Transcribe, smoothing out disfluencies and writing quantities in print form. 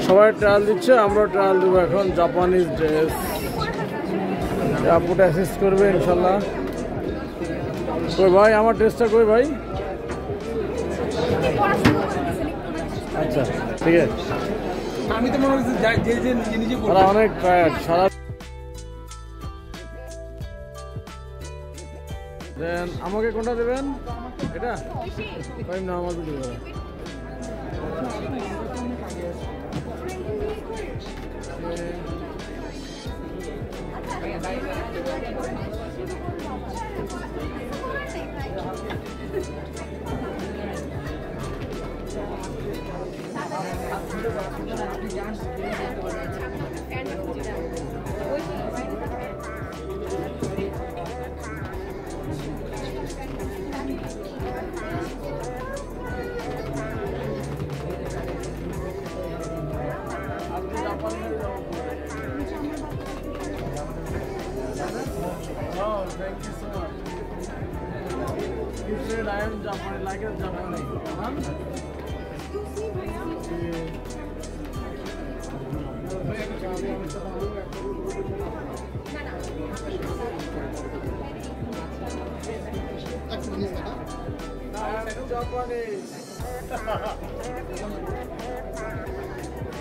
সবাই ট্রায়াল দিচ্ছে, আমরা ট্রায়াল দেবো এখন। জাপানিজ ড্রেস আপুটা অ্যাসিস্ট করবে ইনশাল্লাহ। কই ভাই আমার ড্রেসটা কই ভাই? আচ্ছা ঠিক আছে। আমি তো মনে হচ্ছে যে নিজে অনেক টায়ার্ড সারা। দেন আমাকে কোনটা দেবেন? এটা না আমাকে দেবেন। Thank you so much. You said I am Japanese, like a Japanese. Huh? I am Japanese.